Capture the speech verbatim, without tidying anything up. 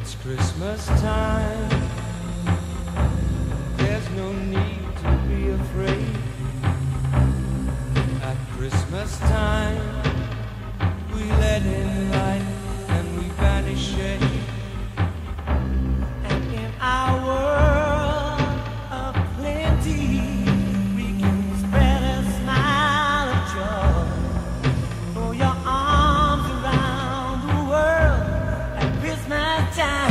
It's Christmas time. There's no need to be afraid. At Christmas time, we let in light and we banish shade. And in our world of plenty, we can spread a smile of joy. Throw your arms around the world at Christmas time.